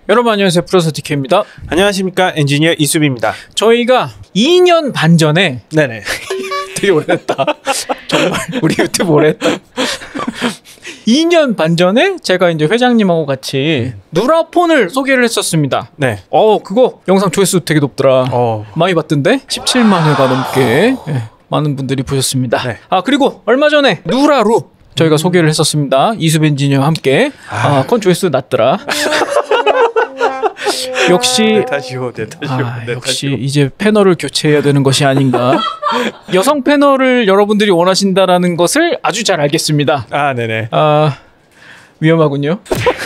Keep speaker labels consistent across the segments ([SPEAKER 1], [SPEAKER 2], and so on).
[SPEAKER 1] 여러분 안녕하세요. 프로서 DK입니다.
[SPEAKER 2] 안녕하십니까. 엔지니어 이수빈입니다.
[SPEAKER 1] 저희가 2년 반 전에
[SPEAKER 2] 네네.
[SPEAKER 1] 되게 오래됐다. 정말 우리 유튜브 오래했다. 2년 반 전에 제가 이제 회장님하고 같이 누라폰을 소개를 했었습니다.
[SPEAKER 2] 네.
[SPEAKER 1] 그거 영상 조회수 되게 높더라. 많이 봤던데 17만 회가 넘게 많은 분들이 보셨습니다.
[SPEAKER 2] 네.
[SPEAKER 1] 그리고 얼마 전에 누라루 저희가 소개를 했었습니다. 이수빈 엔지니어와 함께. 그건 조회수 낮더라. 역시 역시 이제 패널을 교체해야 되는 것이 아닌가. 여성 패널을 여러분들이 원하신다라는 것을 아주 잘 알겠습니다.
[SPEAKER 2] 네네.
[SPEAKER 1] 위험하군요.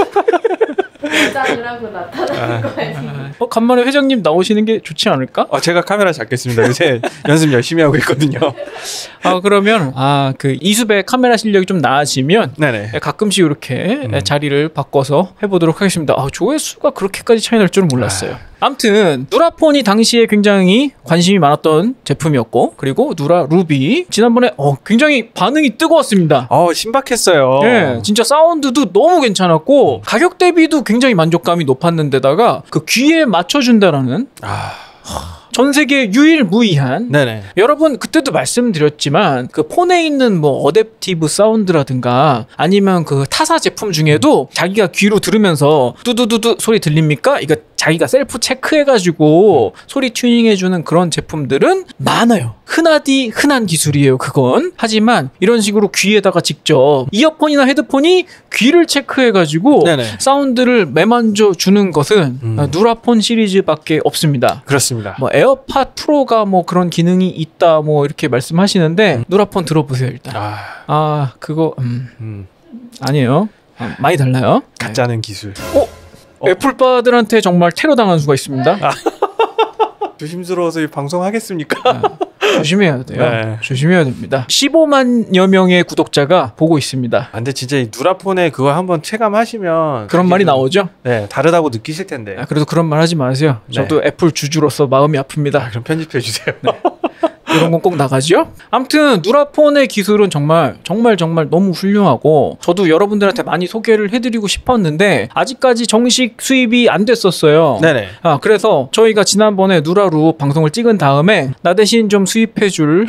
[SPEAKER 3] 부장을 하고 나타나는 거 아니에요?
[SPEAKER 1] 간만에 회장님 나오시는 게 좋지 않을까?
[SPEAKER 2] 제가 카메라 잡겠습니다. 요새 연습 열심히 하고 있거든요.
[SPEAKER 1] 그러면 그 이수배 카메라 실력이 좀 나아지면
[SPEAKER 2] 네네.
[SPEAKER 1] 가끔씩 이렇게 자리를 바꿔서 해보도록 하겠습니다. 조회수가 그렇게까지 차이 날 줄은 몰랐어요. 아무튼 누라폰이 당시에 굉장히 관심이 많았던 제품이었고, 그리고 누라 루비 지난번에 굉장히 반응이 뜨거웠습니다.
[SPEAKER 2] 신박했어요.
[SPEAKER 1] 네, 진짜 사운드도 너무 괜찮았고 가격 대비도 굉장히 만족감이 높았는데다가 그 귀에 맞춰준다라는 전 세계 유일무이한.
[SPEAKER 2] 네네.
[SPEAKER 1] 여러분 그때도 말씀드렸지만 그 폰에 있는 뭐 어댑티브 사운드라든가 아니면 그 타사 제품 중에도 자기가 귀로 들으면서 뚜두두두 소리 들립니까? 이거 자기가 셀프 체크해가지고 소리 튜닝해주는 그런 제품들은 많아요. 흔하디 흔한 기술이에요, 그건. 하지만 이런 식으로 귀에다가 직접 이어폰이나 헤드폰이 귀를 체크해가지고
[SPEAKER 2] 네네.
[SPEAKER 1] 사운드를 매만져 주는 것은 누라폰 시리즈밖에 없습니다.
[SPEAKER 2] 그렇습니다.
[SPEAKER 1] 뭐 에어팟 프로가 뭐 그런 기능이 있다 뭐 이렇게 말씀하시는데 누라폰 들어보세요 일단. 그거 아니에요. 많이 달라요.
[SPEAKER 2] 가짜는 기술.
[SPEAKER 1] 애플바들한테 정말 테러 당한 수가 있습니다.
[SPEAKER 2] 조심스러워서 이 방송하겠습니까?
[SPEAKER 1] 조심해야 돼요.
[SPEAKER 2] 네.
[SPEAKER 1] 조심해야 됩니다. 15만여 명의 구독자가 보고 있습니다.
[SPEAKER 2] 근데 진짜 이 누라폰에 그거 한번 체감하시면
[SPEAKER 1] 그런 말이 나오죠?
[SPEAKER 2] 네, 다르다고 느끼실 텐데.
[SPEAKER 1] 그래도 그런 말 하지 마세요. 저도
[SPEAKER 2] 네.
[SPEAKER 1] 애플 주주로서 마음이 아픕니다.
[SPEAKER 2] 그럼 편집해 주세요.
[SPEAKER 1] 네. 이런 건 꼭 나가죠? 아무튼 누라폰의 기술은 정말 너무 훌륭하고 저도 여러분들한테 많이 소개를 해드리고 싶었는데 아직까지 정식 수입이 안 됐었어요.
[SPEAKER 2] 네네.
[SPEAKER 1] 그래서 저희가 지난번에 누라루 방송을 찍은 다음에 나 대신 좀 수입해줄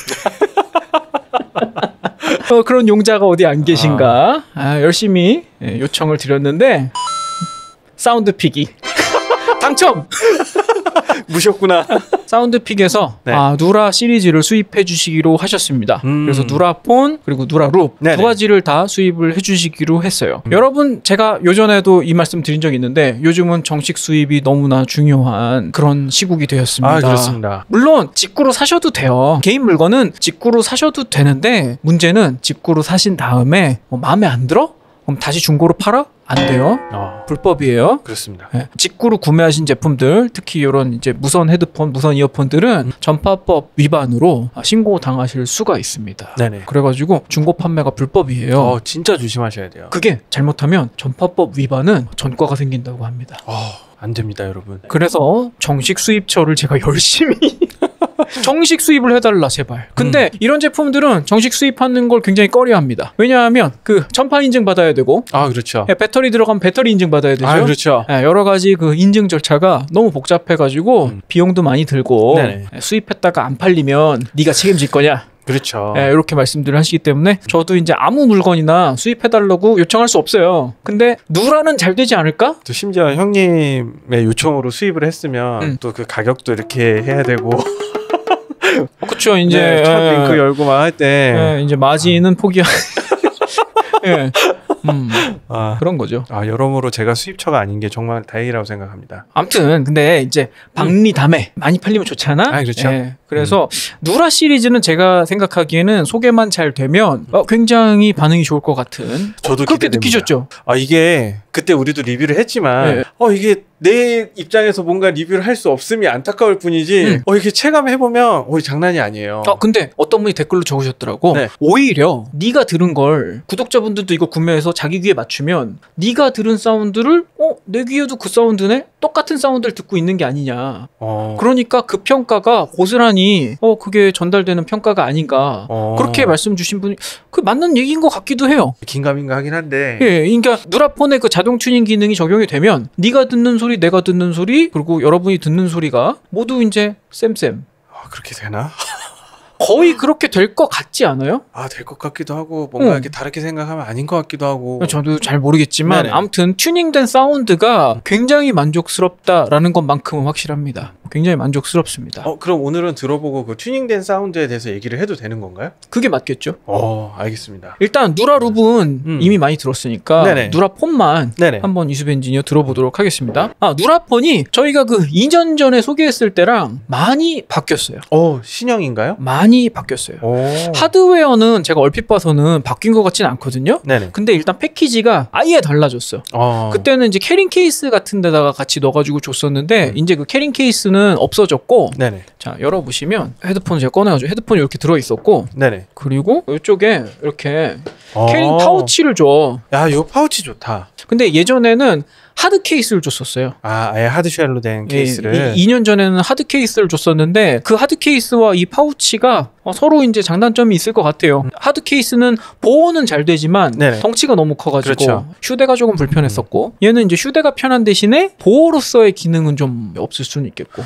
[SPEAKER 1] 그런 용자가 어디 안 계신가 열심히 요청을 드렸는데 사운드픽이 당첨!
[SPEAKER 2] 무셨구나.
[SPEAKER 1] 사운드픽에서
[SPEAKER 2] 네.
[SPEAKER 1] 누라 시리즈를 수입해 주시기로 하셨습니다. 그래서 누라폰 그리고 누라루 두 가지를 다 수입을 해 주시기로 했어요. 여러분 제가 요전에도 이 말씀 드린 적이 있는데 요즘은 정식 수입이 너무나 중요한 그런 시국이 되었습니다.
[SPEAKER 2] 그렇습니다.
[SPEAKER 1] 물론 직구로 사셔도 돼요. 개인 물건은 직구로 사셔도 되는데 문제는 직구로 사신 다음에 마음에 안 들어? 그럼 다시 중고로 팔아? 안 돼요. 불법이에요.
[SPEAKER 2] 그렇습니다.
[SPEAKER 1] 네. 직구로 구매하신 제품들, 특히 이런 이제 무선 헤드폰, 무선 이어폰들은 전파법 위반으로 신고 당하실 수가 있습니다.
[SPEAKER 2] 네네.
[SPEAKER 1] 그래가지고 중고 판매가 불법이에요.
[SPEAKER 2] 진짜 조심하셔야 돼요.
[SPEAKER 1] 그게 잘못하면 전파법 위반은 전과가 생긴다고 합니다.
[SPEAKER 2] 안 됩니다, 여러분.
[SPEAKER 1] 그래서 정식 수입처를 제가 열심히 정식 수입을 해달라 제발. 근데 이런 제품들은 정식 수입하는 걸 굉장히 꺼려합니다. 왜냐하면 그 전파 인증 받아야 되고
[SPEAKER 2] 그렇죠.
[SPEAKER 1] 배터리 들어가면 배터리 인증 받아야 되죠.
[SPEAKER 2] 그렇죠.
[SPEAKER 1] 여러 가지 그 인증 절차가 너무 복잡해가지고 비용도 많이 들고
[SPEAKER 2] 네네.
[SPEAKER 1] 수입했다가 안 팔리면 네가 책임질 거냐.
[SPEAKER 2] 그렇죠.
[SPEAKER 1] 이렇게 말씀들을 하시기 때문에 저도 이제 아무 물건이나 수입해달라고 요청할 수 없어요. 근데 누라는 잘 되지 않을까?
[SPEAKER 2] 또 심지어 형님의 요청으로 수입을 했으면 또 그 가격도 이렇게 해야 되고
[SPEAKER 1] 그렇죠. 이제
[SPEAKER 2] 첫 링크 열고 막 할 때
[SPEAKER 1] 이제 마진은 포기하. 그런 거죠.
[SPEAKER 2] 여러모로 제가 수입처가 아닌 게 정말 다행이라고 생각합니다.
[SPEAKER 1] 아무튼 근데 이제 박리담에 많이 팔리면 좋잖아.
[SPEAKER 2] 그렇죠.
[SPEAKER 1] 그래서 누라 시리즈는 제가 생각하기에는 소개만 잘 되면 굉장히 반응이 좋을 것 같은.
[SPEAKER 2] 저도
[SPEAKER 1] 그렇게
[SPEAKER 2] 기대됩니다.
[SPEAKER 1] 느끼셨죠?
[SPEAKER 2] 이게 그때 우리도 리뷰를 했지만 이게 내 입장에서 뭔가 리뷰를 할 수 없음이 안타까울 뿐이지 이렇게 체감해보면 장난이 아니에요.
[SPEAKER 1] 근데 어떤 분이 댓글로 적으셨더라고.
[SPEAKER 2] 네.
[SPEAKER 1] 오히려 네가 들은 걸 구독자분들도 이거 구매해서 자기 귀에 맞추면 네가 들은 사운드를 내 귀에도 그 사운드네? 똑같은 사운드를 듣고 있는 게 아니냐. 그러니까 그 평가가 고스란히 보니까니 그게 전달되는 평가가 아닌가 그렇게 말씀 주신 분이 그 맞는 얘기인 것 같기도 해요.
[SPEAKER 2] 긴가민가 하긴 한데.
[SPEAKER 1] 예, 그러니까 누라폰의 그 자동 튜닝 기능이 적용이 되면 네가 듣는 소리, 내가 듣는 소리, 그리고 여러분이 듣는 소리가 모두 이제 쌤.
[SPEAKER 2] 그렇게 되나?
[SPEAKER 1] 거의 그렇게 될 것 같지 않아요?
[SPEAKER 2] 될 것 같기도 하고 뭔가 이렇게 다르게 생각하면 아닌 것 같기도 하고.
[SPEAKER 1] 저도 잘 모르겠지만
[SPEAKER 2] 네네.
[SPEAKER 1] 아무튼 튜닝된 사운드가 굉장히 만족스럽다라는 것만큼은 확실합니다. 굉장히 만족스럽습니다.
[SPEAKER 2] 그럼 오늘은 들어보고 그 튜닝된 사운드에 대해서 얘기를 해도 되는 건가요?
[SPEAKER 1] 그게 맞겠죠.
[SPEAKER 2] 알겠습니다.
[SPEAKER 1] 일단 누라룹은 이미 많이 들었으니까
[SPEAKER 2] 네네.
[SPEAKER 1] 누라폰만
[SPEAKER 2] 네네.
[SPEAKER 1] 한번 이수배 엔지니어 들어보도록 하겠습니다. 누라폰이 저희가 그 2년 전에 소개했을 때랑 많이 바뀌었어요.
[SPEAKER 2] 신형인가요?
[SPEAKER 1] 많이 바뀌었어요. 하드웨어는 제가 얼핏 봐서는 바뀐 것 같진 않거든요.
[SPEAKER 2] 네네.
[SPEAKER 1] 근데 일단 패키지가 아예 달라졌어. 그때는 이제 캐링 케이스 같은 데다가 같이 넣어가지고 줬었는데 이제 그 캐링 케이스는 없어졌고.
[SPEAKER 2] 네네.
[SPEAKER 1] 자, 열어보시면 헤드폰 제가 꺼내가지고 헤드폰이 이렇게 들어있었고.
[SPEAKER 2] 네네.
[SPEAKER 1] 그리고 이쪽에 이렇게 캐링 파우치를 줘.
[SPEAKER 2] 야, 이 파우치 좋다.
[SPEAKER 1] 근데 예전에는 하드 케이스를 줬었어요.
[SPEAKER 2] 아예 하드쉘로 된 케이스를.
[SPEAKER 1] 2년 전에는 하드 케이스를 줬었는데 그 하드 케이스와 이 파우치가 서로 이제 장단점이 있을 것 같아요. 하드 케이스는 보호는 잘 되지만
[SPEAKER 2] 네네.
[SPEAKER 1] 덩치가 너무 커가지고
[SPEAKER 2] 그렇죠.
[SPEAKER 1] 휴대가 조금 불편했었고 얘는 이제 휴대가 편한 대신에 보호로서의 기능은 좀 없을 수는 있겠고.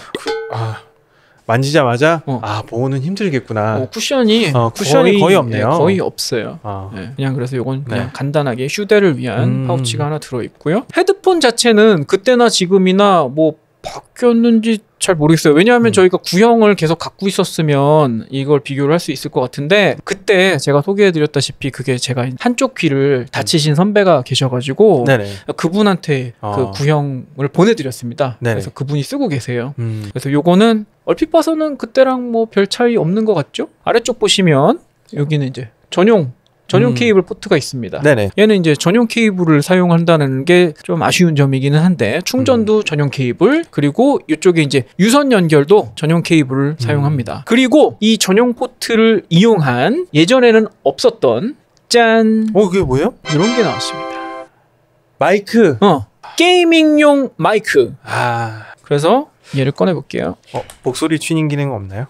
[SPEAKER 2] 만지자마자 보호는 힘들겠구나.
[SPEAKER 1] 쿠션이
[SPEAKER 2] 거의 없네요.
[SPEAKER 1] 거의 없어요. 그냥 그래서 요건 그냥 간단하게 휴대를 위한 파우치가 하나 들어있고요. 헤드폰 자체는 그때나 지금이나 뭐 바뀌었는지 잘 모르겠어요. 왜냐하면 저희가 구형을 계속 갖고 있었으면 이걸 비교를 할 수 있을 것 같은데 그때 제가 소개해드렸다시피 그게 제가 한쪽 귀를 다치신 선배가 계셔가지고
[SPEAKER 2] 네네.
[SPEAKER 1] 그분한테 그 구형을 보내드렸습니다.
[SPEAKER 2] 네네.
[SPEAKER 1] 그래서 그분이 쓰고 계세요. 그래서 요거는 얼핏 봐서는 그때랑 뭐 별 차이 없는 것 같죠? 아래쪽 보시면 여기는 이제 전용 케이블 포트가 있습니다.
[SPEAKER 2] 네네.
[SPEAKER 1] 얘는 이제 전용 케이블을 사용한다는 게 좀 아쉬운 점이기는 한데 충전도 전용 케이블 그리고 이쪽에 이제 유선 연결도 전용 케이블을 사용합니다. 그리고 이 전용 포트를 이용한 예전에는 없었던 짠
[SPEAKER 2] 그게 뭐예요?
[SPEAKER 1] 이런 게 나왔습니다.
[SPEAKER 2] 마이크.
[SPEAKER 1] 게이밍용 마이크. 그래서 얘를 꺼내 볼게요.
[SPEAKER 2] 목소리 튜닝 기능 없나요?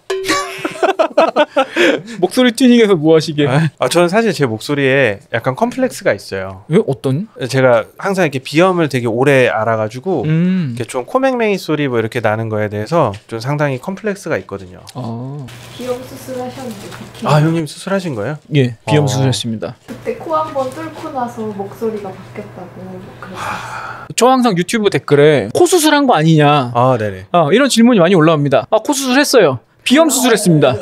[SPEAKER 1] 목소리 튜닝해서 뭐 하시게?
[SPEAKER 2] 저는 사실 제 목소리에 약간 컴플렉스가 있어요.
[SPEAKER 1] 왜? 어떤?
[SPEAKER 2] 제가 항상 이렇게 비염을 되게 오래 알아가지고 이렇게 좀 코맹맹이 소리 뭐 이렇게 나는 거에 대해서 좀 상당히 컴플렉스가 있거든요.
[SPEAKER 3] 비염 수술하셨는데
[SPEAKER 2] 형님 수술하신 거예요?
[SPEAKER 1] 예, 비염 수술했습니다.
[SPEAKER 3] 그때 코 한번 뚫고 나서 목소리가 바뀌었다고 그랬어요.
[SPEAKER 1] 저 항상 유튜브 댓글에 코 수술한 거 아니냐?
[SPEAKER 2] 네네.
[SPEAKER 1] 이런 질문이 많이 올라옵니다. 코 수술했어요. 비염 수술했습니다.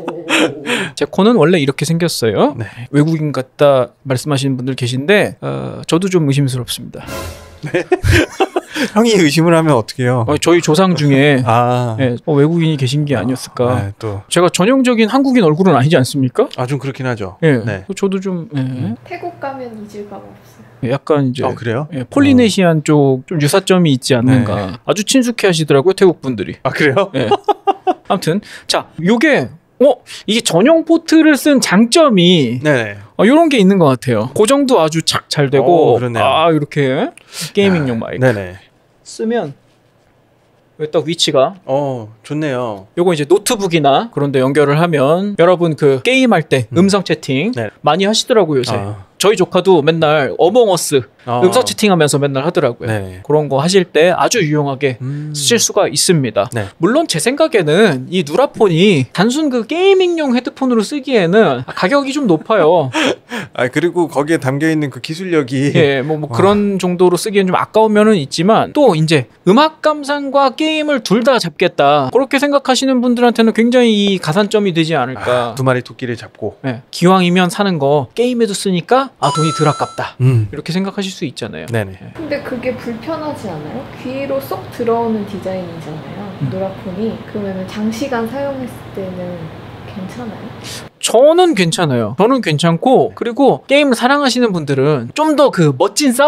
[SPEAKER 1] 제 코는 원래 이렇게 생겼어요.
[SPEAKER 2] 네.
[SPEAKER 1] 외국인 같다 말씀하시는 분들 계신데 저도 좀 의심스럽습니다.
[SPEAKER 2] 네. 형이 의심을 하면 어떡해요?
[SPEAKER 1] 저희 조상 중에 외국인이 계신 게 아니었을까.
[SPEAKER 2] 또
[SPEAKER 1] 제가 전형적인 한국인 얼굴은 아니지 않습니까?
[SPEAKER 2] 좀 그렇긴 하죠.
[SPEAKER 1] 네. 저도 좀
[SPEAKER 3] 태국 가면 잊을 감 없어요.
[SPEAKER 1] 약간 이제
[SPEAKER 2] 그래요?
[SPEAKER 1] 폴리네시안 쪽 좀 유사점이 있지 않는가. 아주 친숙해 하시더라고요, 태국 분들이.
[SPEAKER 2] 그래요?
[SPEAKER 1] 아무튼 자, 요게 이게 전용 포트를 쓴 장점이
[SPEAKER 2] 네네.
[SPEAKER 1] 이런 게 있는 것 같아요. 고정도 아주 착 잘 되고
[SPEAKER 2] 그러네요.
[SPEAKER 1] 이렇게 게이밍용 마이크
[SPEAKER 2] 네네.
[SPEAKER 1] 쓰면 여기 딱 위치가
[SPEAKER 2] 좋네요.
[SPEAKER 1] 요거 이제 노트북이나 그런 데 연결을 하면 여러분 그 게임할 때 음성 채팅 많이 하시더라고요, 요새. 저희 조카도 맨날 어몽어스 음성 채팅하면서 맨날 하더라고요.
[SPEAKER 2] 네.
[SPEAKER 1] 그런 거 하실 때 아주 유용하게 쓰실 수가 있습니다.
[SPEAKER 2] 네.
[SPEAKER 1] 물론 제 생각에는 이 누라폰이 단순 그 게이밍용 헤드폰으로 쓰기에는 가격이 좀 높아요.
[SPEAKER 2] 그리고 거기에 담겨 있는 그 기술력이
[SPEAKER 1] 뭐 그런 정도로 쓰기엔 좀 아까운 면은 있지만 또 이제 음악 감상과 게임을 둘 다 잡겠다 그렇게 생각하시는 분들한테는 굉장히 이 가산점이 되지 않을까.
[SPEAKER 2] 두 마리 토끼를 잡고
[SPEAKER 1] 기왕이면 사는 거 게임에도 쓰니까 돈이 덜 아깝다 이렇게 생각하실 수 있잖아요.
[SPEAKER 2] 네네.
[SPEAKER 3] 근데 그게 불편하지 않아요? 귀로 쏙 들어오는 디자인이잖아요. 누라폰이. 그러면 장시간 사용했을 때는 괜찮아요?
[SPEAKER 1] 저는 괜찮아요. 저는 괜찮고 그리고 게임을 사랑하시는 분들은 좀 더 그 멋진 사운드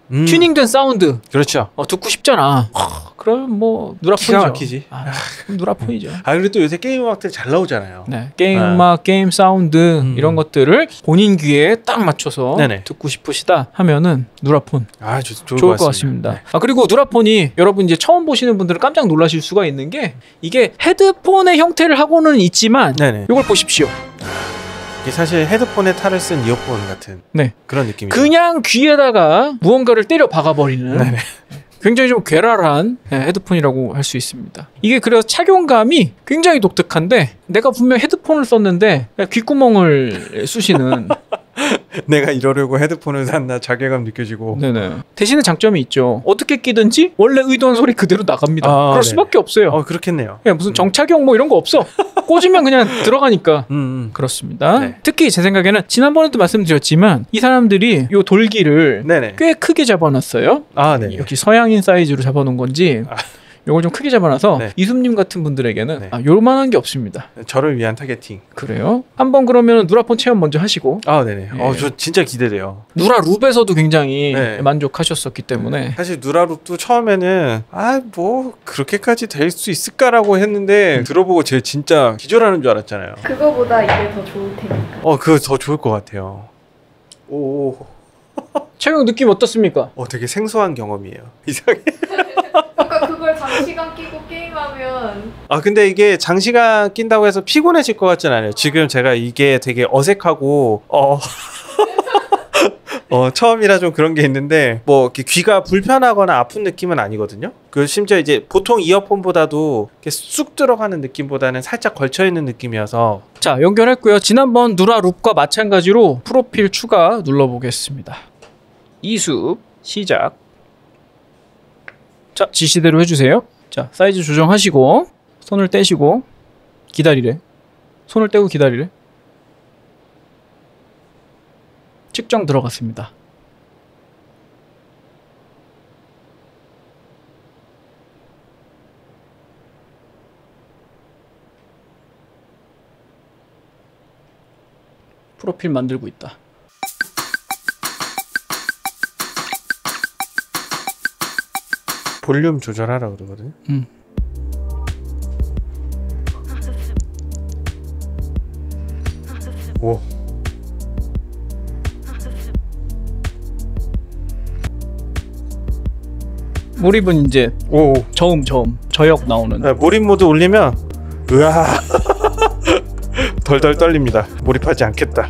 [SPEAKER 1] 튜닝된 사운드
[SPEAKER 2] 그렇죠.
[SPEAKER 1] 듣고 싶잖아. 그럼 뭐 누라폰이죠.
[SPEAKER 2] 기가 막히지.
[SPEAKER 1] 누라폰이죠.
[SPEAKER 2] 그리고 또 요새 게임 음악들 잘 나오잖아요.
[SPEAKER 1] 네, 게임 음악, 게임 사운드 이런 것들을 본인 귀에 딱 맞춰서 듣고 싶으시다 하면은 누라폰 좋을 것 같습니다. 네. 그리고 누라폰이 여러분 이제 처음 보시는 분들은 깜짝 놀라실 수가 있는 게 이게 헤드폰의 형태를 하고는 있지만 이걸 보십시오.
[SPEAKER 2] 이게 사실 헤드폰에 탈을 쓴 이어폰 같은 그런 느낌이죠.
[SPEAKER 1] 그냥 귀에다가 무언가를 때려 박아버리는 굉장히 좀 괴랄한 헤드폰이라고 할 수 있습니다. 이게 그래서 착용감이 굉장히 독특한데 내가 분명 헤드폰을 썼는데 귓구멍을 쑤시는
[SPEAKER 2] 내가 이러려고 헤드폰을 샀나 자괴감 느껴지고.
[SPEAKER 1] 대신에 장점이 있죠. 어떻게 끼든지 원래 의도한 소리 그대로 나갑니다. 그럴 수밖에 없어요.
[SPEAKER 2] 그렇겠네요.
[SPEAKER 1] 무슨 정착용 뭐 이런 거 없어. 꽂으면 그냥 들어가니까. 그렇습니다. 특히 제 생각에는 지난번에도 말씀드렸지만 이 사람들이 요 돌기를 꽤 크게 잡아놨어요. 역시 서양인 사이즈로 잡아놓은 건지 요걸 좀 크게 잡아놔서 이숨님 같은 분들에게는 요만한 게 없습니다.
[SPEAKER 2] 저를 위한 타겟팅.
[SPEAKER 1] 그래요? 한번 그러면 누라폰 체험 먼저 하시고.
[SPEAKER 2] 저 진짜 기대돼요.
[SPEAKER 1] 누라룹에서도 굉장히 만족하셨었기 때문에.
[SPEAKER 2] 사실 누라룹도 처음에는 뭐 그렇게까지 될 수 있을까라고 했는데 들어보고 제가 진짜 기절하는 줄 알았잖아요.
[SPEAKER 3] 그거보다 이게 더 좋을 테니까.
[SPEAKER 2] 그거 더 좋을 것 같아요.
[SPEAKER 1] 착용 느낌 어떻습니까?
[SPEAKER 2] 되게 생소한 경험이에요. 이상해.
[SPEAKER 3] 아까 그걸 장시간 끼고 게임하면
[SPEAKER 2] 근데 이게 장시간 낀다고 해서 피곤해질 것 같진 않아요. 지금 제가 이게 되게 어색하고 처음이라 좀 그런 게 있는데 뭐 이렇게 귀가 불편하거나 아픈 느낌은 아니거든요. 심지어 이제 보통 이어폰보다도 이렇게 쑥 들어가는 느낌보다는 살짝 걸쳐있는 느낌이어서.
[SPEAKER 1] 자, 연결했고요. 지난번 누라룹과 마찬가지로 프로필 추가 눌러보겠습니다. 이숲 시작. 자, 지시대로 해주세요. 자, 사이즈 조정하시고 손을 떼시고 기다리래. 손을 떼고 기다리래. 측정 들어갔습니다. 프로필 만들고 있다.
[SPEAKER 2] 볼륨 조절하라 그러거든요. 오.
[SPEAKER 1] 몰입은 이제 저역 나오는.
[SPEAKER 2] 몰입 모드 올리면 으아 덜덜 떨립니다. 몰입하지 않겠다.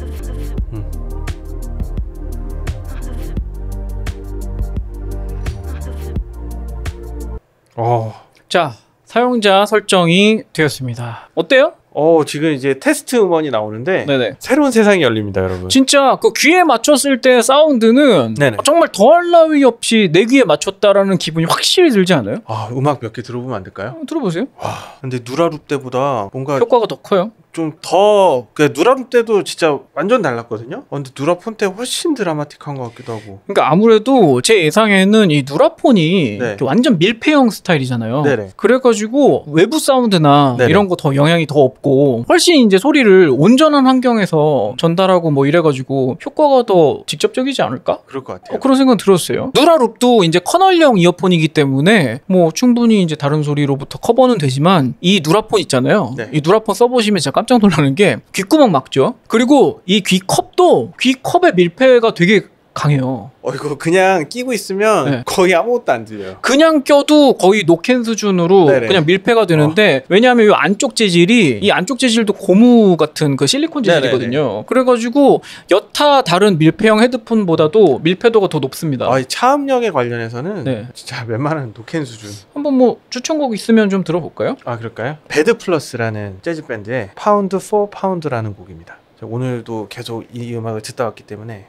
[SPEAKER 1] 자, 사용자 설정이 되었습니다. 어때요?
[SPEAKER 2] 지금 이제 테스트 음원이 나오는데 새로운 세상이 열립니다, 여러분.
[SPEAKER 1] 진짜 그 귀에 맞췄을 때 사운드는 정말 더할 나위 없이 내 귀에 맞췄다라는 기분이 확실히 들지 않아요?
[SPEAKER 2] 음악 몇 개 들어보면 안 될까요?
[SPEAKER 1] 들어보세요.
[SPEAKER 2] 근데 누라룹 때보다 뭔가
[SPEAKER 1] 효과가 더 커요.
[SPEAKER 2] 좀 더 누라룹 때도 진짜 완전 달랐거든요. 근데 누라폰 때 훨씬 드라마틱한 것 같기도 하고.
[SPEAKER 1] 그러니까 아무래도 제 예상에는 이 누라폰이 완전 밀폐형 스타일이잖아요. 그래가지고 외부 사운드나 이런 거 더 영향이 더 없고 훨씬 이제 소리를 온전한 환경에서 전달하고 뭐 이래가지고 효과가 더 직접적이지 않을까?
[SPEAKER 2] 그럴 것 같아요.
[SPEAKER 1] 그런 생각 들었어요. 누라룹도 이제 커널형 이어폰이기 때문에 뭐 충분히 이제 다른 소리로부터 커버는 되지만 이 누라폰 있잖아요. 이 누라폰 써보시면 진짜 깜짝 놀라는 게 귓구멍 막죠. 그리고 이 귀컵도 귀컵의 밀폐가 되게 강해요.
[SPEAKER 2] 이거 그냥 끼고 있으면 거의 아무것도 안 들려요.
[SPEAKER 1] 그냥 껴도 거의 노캔 수준으로 그냥 밀폐가 되는데 왜냐하면 이 안쪽 재질이 이 안쪽 재질도 고무 같은 그 실리콘 재질이거든요. 그래가지고 여타 다른 밀폐형 헤드폰보다도 밀폐도가 더 높습니다.
[SPEAKER 2] 이 차음력에 관련해서는 진짜 웬만한 노캔 수준.
[SPEAKER 1] 한번 뭐 추천곡 있으면 좀 들어볼까요?
[SPEAKER 2] 그럴까요? 배드 플러스라는 재즈 밴드의 파운드 포 파운드라는 곡입니다. 오늘도 계속 이 음악을 듣다 왔기 때문에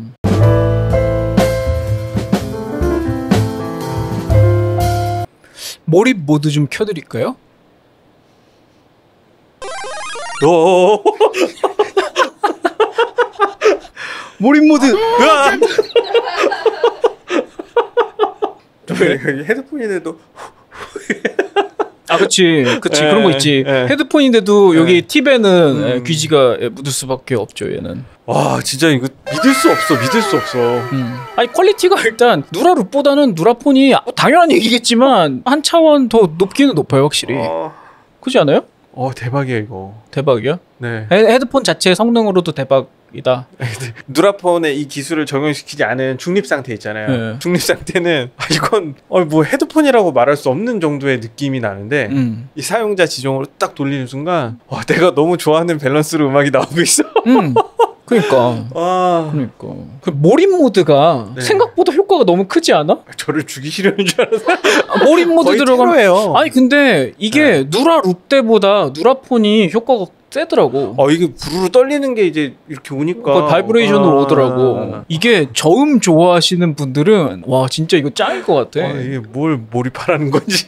[SPEAKER 1] 몰입 모드 좀 켜드릴까요? 몰입 모드.
[SPEAKER 2] 헤드폰인데도
[SPEAKER 1] 그치 그런 거 있지. 헤드폰인데도 여기 팁에는 귀지가 묻을 수밖에 없죠. 얘는
[SPEAKER 2] 와 진짜 이거 믿을 수 없어.
[SPEAKER 1] 아니 퀄리티가 일단 누라룹보다는 누라폰이 당연한 얘기겠지만 한 차원 더 높기는 높아요 확실히. 그렇지 않아요?
[SPEAKER 2] 대박이야 이거.
[SPEAKER 1] 대박이야?
[SPEAKER 2] 네.
[SPEAKER 1] 헤드폰 자체의 성능으로도 대박이다.
[SPEAKER 2] 누라폰에 이 기술을 적용시키지 않은 중립 상태 있잖아요.
[SPEAKER 1] 네.
[SPEAKER 2] 중립 상태는 이건 뭐 헤드폰이라고 말할 수 없는 정도의 느낌이 나는데 이 사용자 지정으로 딱 돌리는 순간 내가 너무 좋아하는 밸런스로 음악이 나오고 있어.
[SPEAKER 1] 그러니까.
[SPEAKER 2] 아,
[SPEAKER 1] 그러니까. 그 몰입 모드가
[SPEAKER 2] 네.
[SPEAKER 1] 생각보다 효과가 너무 크지 않아?
[SPEAKER 2] 저를 죽이시려는 줄 알았어요.
[SPEAKER 1] 몰입 모드
[SPEAKER 2] 거의
[SPEAKER 1] 들어가면.
[SPEAKER 2] 테러예요.
[SPEAKER 1] 아니 근데 이게 누라룹 때보다 누라폰이 효과가 세더라고.
[SPEAKER 2] 이게 부르르 떨리는 게 이제 이렇게 오니까
[SPEAKER 1] 거의 바이브레이션으로 오더라고. 이게 저음 좋아하시는 분들은 와 진짜 이거 짱일 것 같아.
[SPEAKER 2] 이게 뭘 몰입하라는 건지.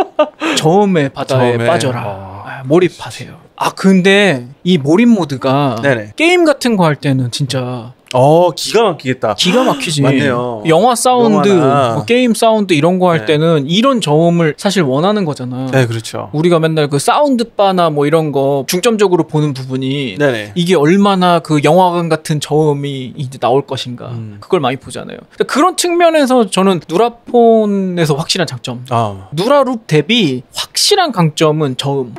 [SPEAKER 1] 저음의 바다에
[SPEAKER 2] 저음에.
[SPEAKER 1] 빠져라. 몰입하세요. 근데 이 몰입 모드가
[SPEAKER 2] 네네.
[SPEAKER 1] 게임 같은 거 할 때는 진짜
[SPEAKER 2] 기가 막히겠다.
[SPEAKER 1] 기가 막히지.
[SPEAKER 2] 맞네요.
[SPEAKER 1] 영화 사운드,
[SPEAKER 2] 영화나.
[SPEAKER 1] 뭐 게임 사운드 이런 거 할
[SPEAKER 2] 네.
[SPEAKER 1] 때는 이런 저음을 사실 원하는 거잖아.
[SPEAKER 2] 네, 그렇죠.
[SPEAKER 1] 우리가 맨날 그 사운드 바나 뭐 이런 거 중점적으로 보는 부분이
[SPEAKER 2] 네네.
[SPEAKER 1] 이게 얼마나 그 영화관 같은 저음이 이제 나올 것인가. 그걸 많이 보잖아요. 그런 측면에서 저는 누라폰에서 확실한 장점. 누라룹 대비 확실한 강점은 저음.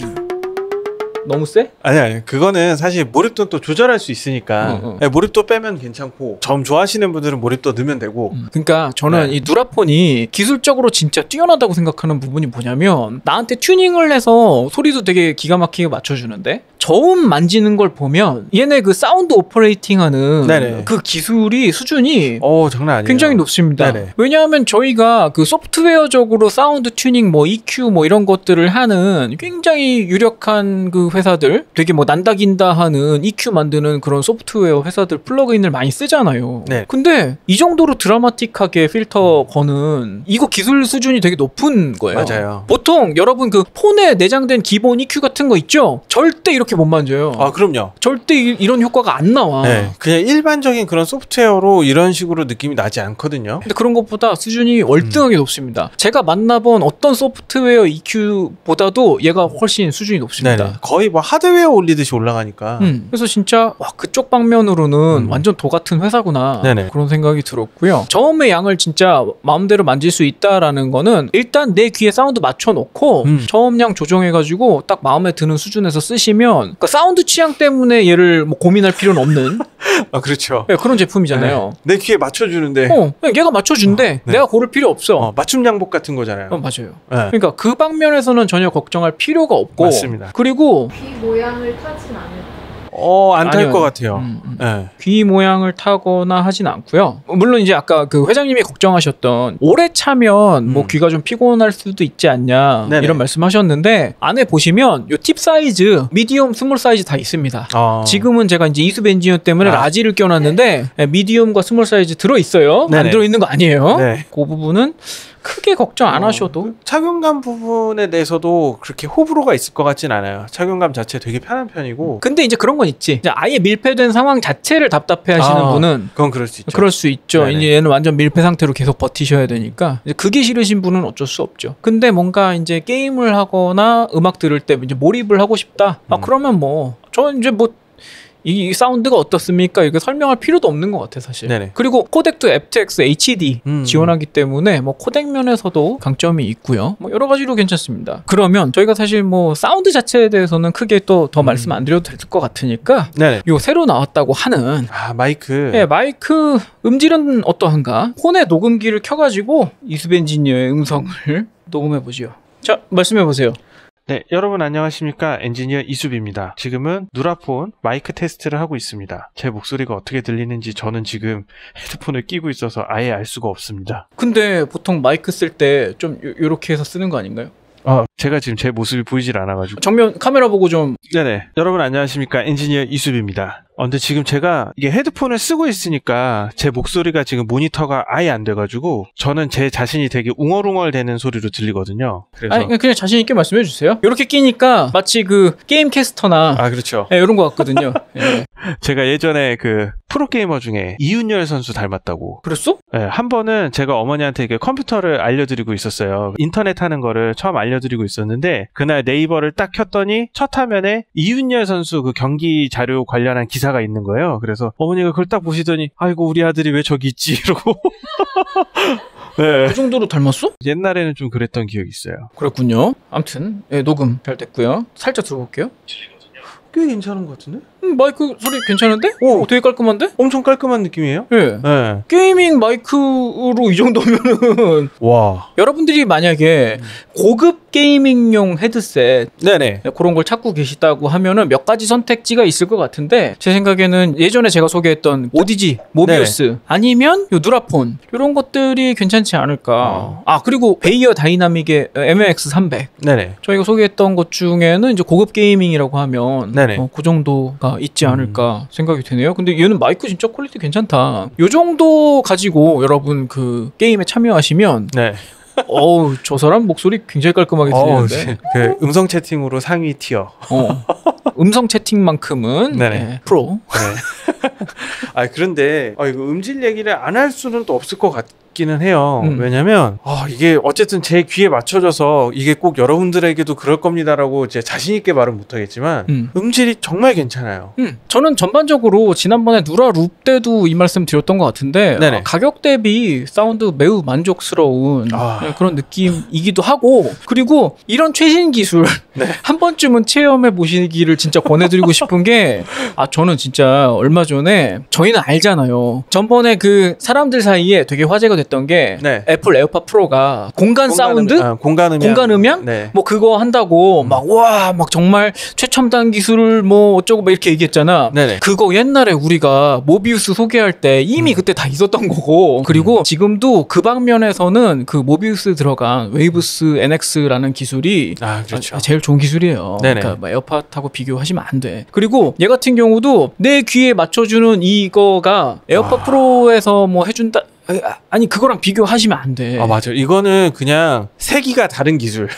[SPEAKER 1] 너무 세?
[SPEAKER 2] 아니 그거는 사실 몰입도 또 조절할 수 있으니까 몰입도 빼면 괜찮고 저음 좋아하시는 분들은 몰입도 넣으면 되고.
[SPEAKER 1] 그러니까 저는 이 누라폰이 기술적으로 진짜 뛰어나다고 생각하는 부분이 뭐냐면 나한테 튜닝을 해서 소리도 되게 기가 막히게 맞춰주는데 저음 만지는 걸 보면 얘네 그 사운드 오퍼레이팅하는
[SPEAKER 2] 네네.
[SPEAKER 1] 그 기술이 수준이
[SPEAKER 2] 장난 아니에요.
[SPEAKER 1] 굉장히 높습니다.
[SPEAKER 2] 네네.
[SPEAKER 1] 왜냐하면 저희가 그 소프트웨어적으로 사운드 튜닝 뭐 EQ 뭐 이런 것들을 하는 굉장히 유력한 그 회사들 되게 뭐 난다긴다 하는 EQ 만드는 그런 소프트웨어 회사들 플러그인을 많이 쓰잖아요.
[SPEAKER 2] 네.
[SPEAKER 1] 근데 이 정도로 드라마틱하게 필터 거는 이거 기술 수준이 되게 높은 거예요.
[SPEAKER 2] 맞아요.
[SPEAKER 1] 보통 여러분 그 폰에 내장된 기본 EQ 같은 거 있죠? 절대 이렇게 못 만져요.
[SPEAKER 2] 그럼요.
[SPEAKER 1] 절대 이런 효과가 안 나와.
[SPEAKER 2] 네. 그냥 일반적인 그런 소프트웨어로 이런 식으로 느낌이 나지 않거든요.
[SPEAKER 1] 근데 그런 것보다 수준이 월등하게 높습니다. 제가 만나본 어떤 소프트웨어 EQ보다도 얘가 훨씬 수준이 높습니다.
[SPEAKER 2] 네네. 거의 뭐 하드웨어 올리듯이 올라가니까.
[SPEAKER 1] 그래서 진짜 그쪽 방면으로는 완전 도 같은 회사구나.
[SPEAKER 2] 네네.
[SPEAKER 1] 그런 생각이 들었고요. 저음의 양을 진짜 마음대로 만질 수 있다라는 거는 일단 내 귀에 사운드 맞춰놓고 저음량 조정해가지고 딱 마음에 드는 수준에서 쓰시면 그러니까 사운드 취향 때문에 얘를 뭐 고민할 필요는 없는
[SPEAKER 2] 그렇죠.
[SPEAKER 1] 네, 그런 제품이잖아요.
[SPEAKER 2] 내 귀에 맞춰주는데.
[SPEAKER 1] 얘가 맞춰준대.
[SPEAKER 2] 네.
[SPEAKER 1] 내가 고를 필요 없어.
[SPEAKER 2] 맞춤 양복 같은 거잖아요.
[SPEAKER 1] 맞아요.
[SPEAKER 2] 네.
[SPEAKER 1] 그러니까 그 방면에서는 전혀 걱정할 필요가 없고.
[SPEAKER 2] 맞습니다.
[SPEAKER 1] 그리고
[SPEAKER 3] 귀 모양을 타진 않을
[SPEAKER 2] 안 탈
[SPEAKER 1] 아니요.
[SPEAKER 2] 것 같아요. 네.
[SPEAKER 1] 귀 모양을 타거나 하진 않고요. 물론 이제 아까 그 회장님이 걱정하셨던 오래 차면 뭐 귀가 좀 피곤할 수도 있지 않냐
[SPEAKER 2] 네네.
[SPEAKER 1] 이런 말씀하셨는데 안에 보시면 요 팁 사이즈, 미디엄, 스몰 사이즈 다 있습니다. 지금은 제가 이제 이수 엔지니어 때문에 라지를 껴놨는데 미디엄과 스몰 사이즈 들어 있어요.
[SPEAKER 2] 네네.
[SPEAKER 1] 안 들어 있는 거 아니에요.
[SPEAKER 2] 네.
[SPEAKER 1] 그 부분은 크게 걱정 안 하셔도.
[SPEAKER 2] 착용감 부분에 대해서도 그렇게 호불호가 있을 것 같진 않아요. 착용감 자체 되게 편한 편이고.
[SPEAKER 1] 근데 이제 그런 건 있지. 이제 아예 밀폐된 상황 자체를 답답해 하시는 분은
[SPEAKER 2] 그건 그럴 수 있죠.
[SPEAKER 1] 그럴 수 있죠.
[SPEAKER 2] 네네.
[SPEAKER 1] 이제 얘는 완전 밀폐 상태로 계속 버티셔야 되니까 이제 그게 싫으신 분은 어쩔 수 없죠. 근데 뭔가 이제 게임을 하거나 음악 들을 때 이제 몰입을 하고 싶다. 그러면 뭐 저는 이제 뭐 이 사운드가 어떻습니까? 이거 설명할 필요도 없는 것 같아 사실.
[SPEAKER 2] 네네.
[SPEAKER 1] 그리고 코덱도 aptX HD 지원하기 때문에 뭐 코덱 면에서도 강점이 있고요. 뭐 여러 가지로 괜찮습니다. 그러면 저희가 사실 뭐 사운드 자체에 대해서는 크게 또 더 말씀 안 드려도 될 것 같으니까
[SPEAKER 2] 네네.
[SPEAKER 1] 요 새로 나왔다고 하는
[SPEAKER 2] 마이크.
[SPEAKER 1] 네, 마이크 음질은 어떠한가? 폰에 녹음기를 켜가지고 이수 엔지니어의 음성을 녹음해보죠. 자, 말씀해보세요.
[SPEAKER 2] 네, 여러분 안녕하십니까? 엔지니어 이수비입니다. 지금은 누라폰 마이크 테스트를 하고 있습니다. 제 목소리가 어떻게 들리는지 저는 지금 헤드폰을 끼고 있어서 아예 알 수가 없습니다.
[SPEAKER 1] 근데 보통 마이크 쓸 때 좀 요렇게 해서 쓰는 거 아닌가요?
[SPEAKER 2] 제가 지금 제 모습이 보이질 않아가지고.
[SPEAKER 1] 정면 카메라 보고 좀.
[SPEAKER 2] 네네. 여러분 안녕하십니까? 엔지니어 이수비입니다. 근데 지금 제가 이게 헤드폰을 쓰고 있으니까 제 목소리가 지금 모니터가 아예 안 돼가지고 저는 제 자신이 되게 웅얼웅얼 되는 소리로 들리거든요. 그래서
[SPEAKER 1] 아니, 그냥 자신 있게 말씀해 주세요. 이렇게 끼니까 마치 그 게임 캐스터나
[SPEAKER 2] 그렇죠.
[SPEAKER 1] 네, 이런 거 같거든요. 네.
[SPEAKER 2] 제가 예전에 그 프로게이머 중에 이윤열 선수 닮았다고.
[SPEAKER 1] 그랬어?
[SPEAKER 2] 네, 한 번은 제가 어머니한테 이게 컴퓨터를 알려드리고 있었어요. 인터넷 하는 거를 처음 알려드리고 있었는데 그날 네이버를 딱 켰더니 첫 화면에 이윤열 선수 그 경기 자료 관련한 기사 기사가 있는 거예요. 그래서 어머니가 그걸 딱 보시더니 아이고 우리 아들이 왜 저기 있지 이러고 네.
[SPEAKER 1] 그 정도로 닮았어?
[SPEAKER 2] 옛날에는 좀 그랬던 기억이 있어요.
[SPEAKER 1] 그렇군요. 아무튼 예, 녹음 잘 됐고요. 살짝 들어볼게요.
[SPEAKER 2] 꽤 괜찮은 것 같은데?
[SPEAKER 1] 마이크 소리 괜찮은데?
[SPEAKER 2] 오.
[SPEAKER 1] 되게 깔끔한데?
[SPEAKER 2] 엄청 깔끔한 느낌이에요?
[SPEAKER 1] 예.
[SPEAKER 2] 네.
[SPEAKER 1] 게이밍 마이크로 이 정도면은
[SPEAKER 2] 와.
[SPEAKER 1] 여러분들이 만약에 고급 게이밍용 헤드셋
[SPEAKER 2] 네네.
[SPEAKER 1] 그런 걸 찾고 계시다고 하면은 몇 가지 선택지가 있을 것 같은데 제 생각에는 예전에 제가 소개했던 오디지, 모비우스 아니면 요 누라폰 이런 것들이 괜찮지 않을까. 아 그리고 베이어 다이나믹의 MX300
[SPEAKER 2] 네네.
[SPEAKER 1] 저희가 소개했던 것 중에는 이제 고급 게이밍이라고 하면
[SPEAKER 2] 네네.
[SPEAKER 1] 그 정도가 있지 않을까 생각이 되네요. 근데 얘는 마이크 진짜 퀄리티 괜찮다. 요 정도 가지고 여러분 그 게임에 참여하시면
[SPEAKER 2] 네.
[SPEAKER 1] 어우 저 사람 목소리 굉장히 깔끔하게 들리는데
[SPEAKER 2] 그 음성 채팅으로 상위 티어.
[SPEAKER 1] 음성 채팅만큼은
[SPEAKER 2] 네네.
[SPEAKER 1] 네, 프로.
[SPEAKER 2] 네. 아 그런데 이거 음질 얘기를 안 할 수는 또 없을 것 같기는 해요. 왜냐면 이게 어쨌든 제 귀에 맞춰져서 이게 꼭 여러분들에게도 그럴 겁니다라고 이제 자신 있게 말은 못하겠지만 음질이 정말 괜찮아요.
[SPEAKER 1] 저는 전반적으로 지난번에 누라 룹 때도 이 말씀 드렸던 것 같은데 가격 대비 사운드 매우 만족스러운 그런 느낌이기도 하고 그리고 이런 최신 기술 한 번쯤은 체험해 보시기를 진짜 권해드리고 싶은 게 저는 진짜 얼마 전에 저희는 알잖아요. 전번에 그 사람들 사이에 되게 화제가 됐던 게 애플 에어팟 프로가 공간 사운드?
[SPEAKER 2] 공간 음향? 네.
[SPEAKER 1] 뭐 그거 한다고 막 정말 최첨단 기술을 뭐 어쩌고 막 이렇게 얘기했잖아.
[SPEAKER 2] 네네.
[SPEAKER 1] 그거 옛날에 우리가 모비우스 소개할 때 이미 그때 다 있었던 거고 그리고 지금도 그 방면에서는 그 모비우스 들어간 웨이브스 NX라는 기술이
[SPEAKER 2] 그렇죠.
[SPEAKER 1] 제일 좋은 기술이에요. 그러니까 뭐 에어팟하고 비교하시면 안 돼. 그리고 얘 같은 경우도 내 귀에 맞춰주는 이거가 에어팟 프로에서 뭐 해준다. 아니 그거랑 비교하시면 안 돼.
[SPEAKER 2] 맞아. 이거는 그냥 세기가 다른 기술.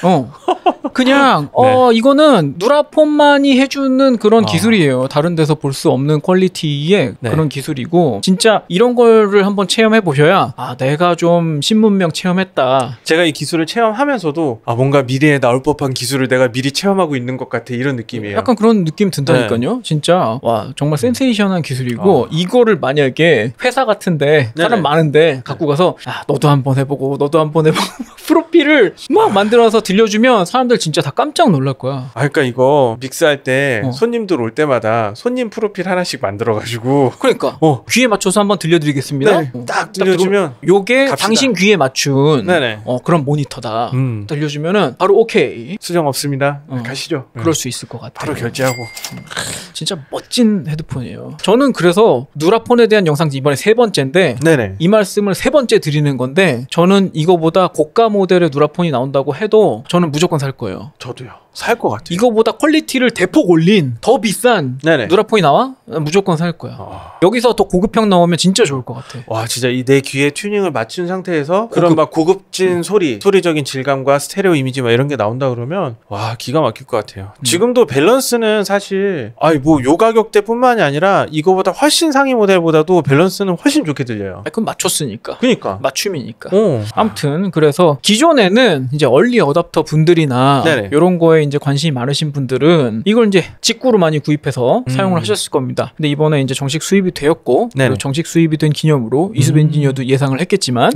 [SPEAKER 1] 그냥 이거는 누라폰만이 해주는 그런 기술이에요. 다른 데서 볼 수 없는 퀄리티의 그런 기술이고 진짜 이런 거를 한번 체험해 보셔야 내가 좀 신문명 체험했다.
[SPEAKER 2] 제가 이 기술을 체험하면서도 뭔가 미래에 나올 법한 기술을 내가 미리 체험하고 있는 것 같아 이런 느낌이에요.
[SPEAKER 1] 약간 그런 느낌 든다니까요. 진짜 와 정말 센세이션한 기술이고 이거를 만약에 회사 같은데 사람 많은데 갖고 가서 너도 한번 해보고 너도 한번 해보고 프로필을 막 만들어서 들려주면 사람들 진짜 다 깜짝 놀랄 거야.
[SPEAKER 2] 그러니까 이거 믹스할 때 손님들 올 때마다 손님 프로필 하나씩 만들어가지고
[SPEAKER 1] 그러니까 귀에 맞춰서 한번 들려드리겠습니다.
[SPEAKER 2] 딱 들려주면
[SPEAKER 1] 요게 갑시다. 당신 귀에 맞춘 그런 모니터다. 들려주면은 바로 오케이.
[SPEAKER 2] 수정 없습니다. 가시죠.
[SPEAKER 1] 그럴 수 있을 것 같아요.
[SPEAKER 2] 바로 결제하고.
[SPEAKER 1] 진짜 멋진 헤드폰이에요. 저는 그래서 누라폰에 대한 영상 이번에 3번째인데 이 말씀을 3번째 드리는 건데 저는 이거보다 고가 모델의 누라폰이 나온다고 해도 저는 무조건 살 거예요.
[SPEAKER 2] 저도요. 살 것 같아요.
[SPEAKER 1] 이거보다 퀄리티를 대폭 올린 더 비싼 누라폰이 나와? 무조건 살 거야. 여기서 더 고급형 나오면 진짜 좋을 것 같아.
[SPEAKER 2] 와 진짜 이 내 귀에 튜닝을 맞춘 상태에서 그런 막 고급진 소리적인 질감과 스테레오 이미지 막 이런 게 나온다 그러면 와 기가 막힐 것 같아요. 지금도 밸런스는 사실 뭐 요 가격대뿐만이 아니라 이거보다 훨씬 상위 모델보다도 밸런스는 훨씬 좋게 들려요.
[SPEAKER 1] 그건 맞췄으니까.
[SPEAKER 2] 그러니까
[SPEAKER 1] 맞춤이니까. 아무튼 그래서 기존에는 이제 얼리 어답터 분들이나 이런 거에 이제 관심이 많으신 분들은 이걸 이제 직구로 많이 구입해서 사용을 하셨을 겁니다. 근데 이번에 이제 정식 수입이 되었고 그리고 정식 수입이 된 기념으로 이수빈 엔지니어도 예상을 했겠지만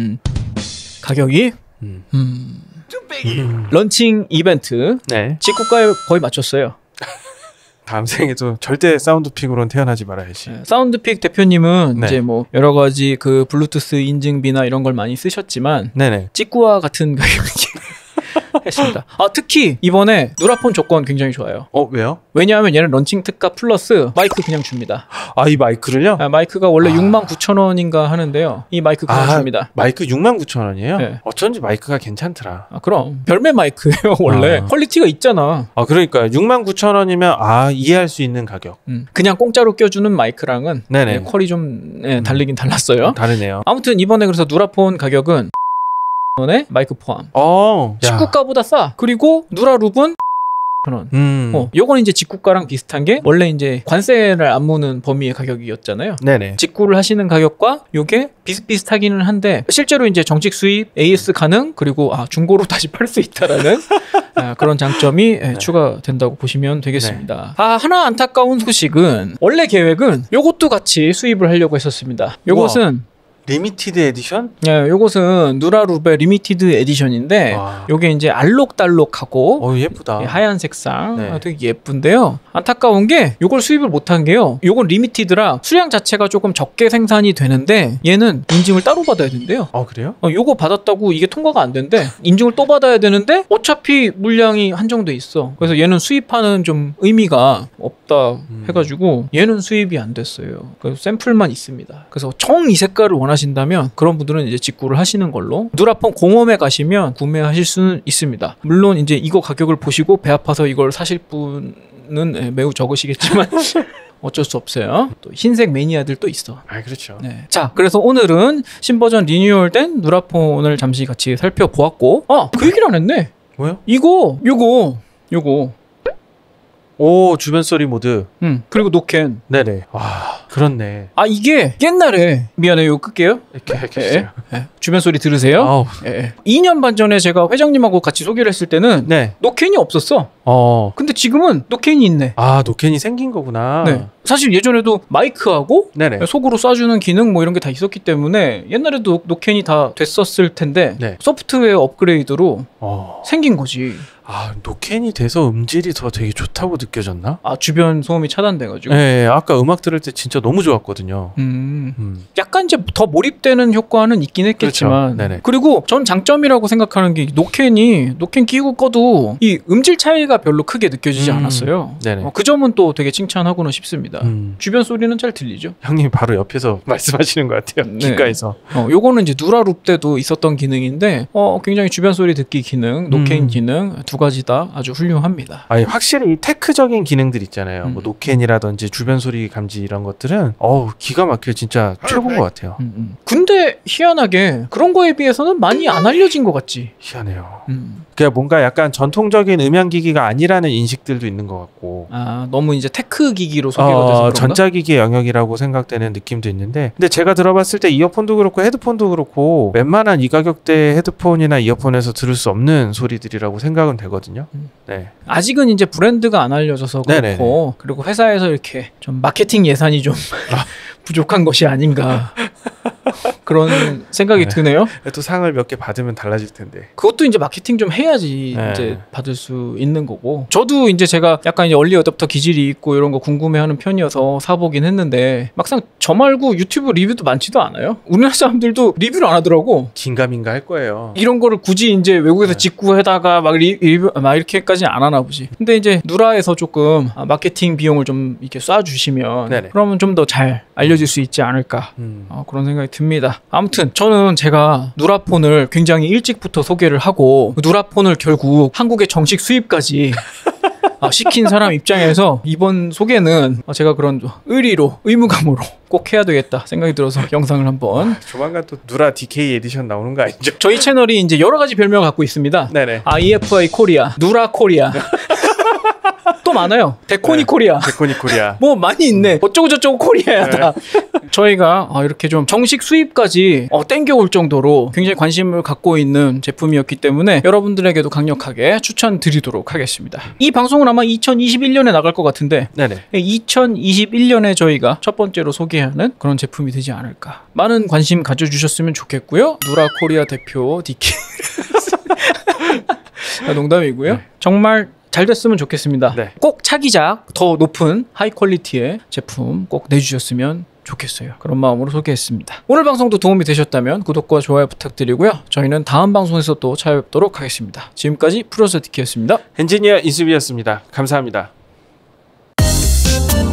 [SPEAKER 1] 가격이 런칭 이벤트 직구가에 거의 맞췄어요.
[SPEAKER 2] 다음 생에도 절대 사운드픽으로는 태어나지 말아야지.
[SPEAKER 1] 사운드픽 대표님은 이제 뭐 여러 가지 그 블루투스 인증비나 이런 걸 많이 쓰셨지만 직구와 같은 가격이 했습니다. 특히 이번에 누라폰 조건 굉장히 좋아요.
[SPEAKER 2] 왜요?
[SPEAKER 1] 왜냐하면 얘는 런칭 특가 플러스 마이크 그냥 줍니다.
[SPEAKER 2] 이 마이크를요?
[SPEAKER 1] 마이크가 원래 69,000원인가 하는데요. 이 마이크 그냥 줍니다.
[SPEAKER 2] 마이크 69,000원이에요? 어쩐지 마이크가 괜찮더라.
[SPEAKER 1] 그럼 별매 마이크예요 원래. 퀄리티가 있잖아.
[SPEAKER 2] 그러니까 69,000원이면 이해할 수 있는 가격.
[SPEAKER 1] 그냥 공짜로 껴주는 마이크랑은 퀄이 좀 다르긴 달랐어요.
[SPEAKER 2] 다르네요.
[SPEAKER 1] 아무튼 이번에 그래서 누라폰 가격은 원에 마이크 포함. 직구가보다 싸. 그리고 누라룹은 2,900원. 요건 이제 직구가랑 비슷한 게 원래 이제 관세를 안 무는 범위의 가격이었잖아요.
[SPEAKER 2] 네네.
[SPEAKER 1] 직구를 하시는 가격과 요게 비슷비슷하기는 한데 실제로 이제 정식 수입, AS 가능, 그리고 중고로 다시 팔 수 있다라는 그런 장점이 추가된다고 보시면 되겠습니다. 하나 안타까운 소식은 원래 계획은 요것도 같이 수입을 하려고 했었습니다. 요것은
[SPEAKER 2] 리미티드 에디션?
[SPEAKER 1] 네, 요것은 누라루베 리미티드 에디션인데 요게 이제 알록달록하고
[SPEAKER 2] 예쁘다.
[SPEAKER 1] 하얀 색상 되게 예쁜데요. 안타까운 게 요걸 수입을 못한 게요. 요건 리미티드라 수량 자체가 조금 적게 생산이 되는데 얘는 인증을 따로 받아야 된대요.
[SPEAKER 2] 그래요?
[SPEAKER 1] 요거 받았다고 이게 통과가 안 된대. 인증을 또 받아야 되는데 어차피 물량이 한정돼 있어. 그래서 얘는 수입하는 좀 의미가 없다 해가지고 얘는 수입이 안 됐어요. 그래서 샘플만 있습니다. 그래서 청 이 색깔을 원하신다면 그런 분들은 이제 직구를 하시는 걸로. 누라폰 공홈에 가시면 구매하실 수는 있습니다. 물론 이제 이거 가격을 보시고 배 아파서 이걸 사실 분은 매우 적으시겠지만 어쩔 수 없어요. 또 흰색 매니아들 또 있어.
[SPEAKER 2] 그렇죠.
[SPEAKER 1] 네. 자, 그래서 오늘은 신버전 리뉴얼된 누라폰을 잠시 같이 살펴보았고, 그 얘기를 안 했네.
[SPEAKER 2] 뭐요?
[SPEAKER 1] 요거.
[SPEAKER 2] 오, 주변 소리 모드.
[SPEAKER 1] 그리고 노캔.
[SPEAKER 2] 네네. 그렇네.
[SPEAKER 1] 이게 옛날에 미안해요. 끌게요.
[SPEAKER 2] 이렇게
[SPEAKER 1] 주변 소리 들으세요? 2년 반 전에 제가 회장님하고 같이 소개를 했을 때는 노캔이 없었어. 근데 지금은 노캔이 있네.
[SPEAKER 2] 노캔이 생긴 거구나.
[SPEAKER 1] 네. 사실 예전에도 마이크하고 속으로 쏴주는 기능 뭐 이런 게 다 있었기 때문에 옛날에도 노캔이 다 됐었을 텐데 소프트웨어 업그레이드로 생긴 거지.
[SPEAKER 2] 노캔이 돼서 음질이 더 되게 좋다고 느껴졌나?
[SPEAKER 1] 주변 소음이 차단돼가지고.
[SPEAKER 2] 네, 아까 음악 들을 때 진짜 너무 좋았거든요.
[SPEAKER 1] 약간 이제 더 몰입되는 효과는 있긴 했겠지만.
[SPEAKER 2] 그렇죠.
[SPEAKER 1] 그리고 전 장점이라고 생각하는 게 노캔 끼고 꺼도 이 음질 차이가 별로 크게 느껴지지 않았어요. 그 점은 또 되게 칭찬하고는 싶습니다. 주변 소리는 잘 들리죠?
[SPEAKER 2] 형님 바로 옆에서 말씀하시는 것 같아요. 귓가에서.
[SPEAKER 1] 요거는 이제 누라룹 때도 있었던 기능인데 굉장히 주변 소리 듣기 기능, 노캔 기능 두 가지 다 아주 훌륭합니다.
[SPEAKER 2] 확실히 이 테크적인 기능들 있잖아요. 뭐 노캔이라든지 주변 소리 감지 이런 것들은 기가 막혀 진짜 최고인 것 같아요.
[SPEAKER 1] 근데 희한하게 그런 거에 비해서는 많이 안 알려진 것 같지.
[SPEAKER 2] 희한해요. 그냥 뭔가 약간 전통적인 음향기기가 아니라는 인식들도 있는 것 같고.
[SPEAKER 1] 너무 이제 테크 기기로 소개가 돼서 그런가?
[SPEAKER 2] 전자기기의 영역이라고 생각되는 느낌도 있는데, 근데 제가 들어봤을 때 이어폰도 그렇고 헤드폰도 그렇고 웬만한 이 가격대 헤드폰이나 이어폰에서 들을 수 없는 소리들이라고 생각은 되거든요.
[SPEAKER 1] 아직은 이제 브랜드가 안 알려져서 그렇고, 그리고 회사에서 이렇게 좀 마케팅 예산이 좀 부족한 것이 아닌가 그런 생각이 드네요.
[SPEAKER 2] 또 상을 몇 개 받으면 달라질 텐데.
[SPEAKER 1] 그것도 이제 마케팅 좀 해야지 이제 받을 수 있는 거고. 저도 이제 제가 약간 이제 얼리 어댑터 기질이 있고 이런 거 궁금해하는 편이어서 사보긴 했는데 막상 저 말고 유튜브 리뷰도 많지도 않아요. 우리나라 사람들도 리뷰를 안 하더라고.
[SPEAKER 2] 긴가민가 할 거예요.
[SPEAKER 1] 이런 거를 굳이 이제 외국에서 직구해다가 막 리뷰 막 이렇게까지는 안 하나 보지. 근데 이제 누라에서 조금 마케팅 비용을 좀 이렇게 쏴주시면 그러면 좀 더 잘 알려질 수 있지 않을까 그런 생각이 듭니다. 아무튼 저는 제가 누라폰을 굉장히 일찍부터 소개를 하고 누라폰을 결국 한국의 정식 수입까지 시킨 사람 입장에서 이번 소개는 제가 그런 의무감으로 꼭 해야 되겠다 생각이 들어서 영상을 한번.
[SPEAKER 2] 조만간 또 누라 DK 에디션 나오는 거 아니죠?
[SPEAKER 1] 저희 채널이 이제 여러 가지 별명을 갖고 있습니다. IFI 코리아, 누라 코리아. 또 많아요. 데코니 코리아.
[SPEAKER 2] 데코니 코리아.
[SPEAKER 1] 뭐 많이 있네. 어쩌고저쩌고 코리아야 다. 저희가 이렇게 좀 정식 수입까지 땡겨올 정도로 굉장히 관심을 갖고 있는 제품이었기 때문에 여러분들에게도 강력하게 추천드리도록 하겠습니다. 이 방송은 아마 2021년에 나갈 것 같은데 2021년에 저희가 첫 번째로 소개하는 그런 제품이 되지 않을까. 많은 관심 가져주셨으면 좋겠고요. 누라 코리아 대표 DK. 농담이고요. 정말 잘 됐으면 좋겠습니다. 꼭 차기작 더 높은 하이 퀄리티의 제품 꼭 내주셨으면 좋겠어요. 그런 마음으로 소개했습니다. 오늘 방송도 도움이 되셨다면 구독과 좋아요 부탁드리고요. 저희는 다음 방송에서 또 찾아뵙도록 하겠습니다. 지금까지 프로서 디키였습니다.
[SPEAKER 2] 엔지니어 이수비였습니다. 감사합니다.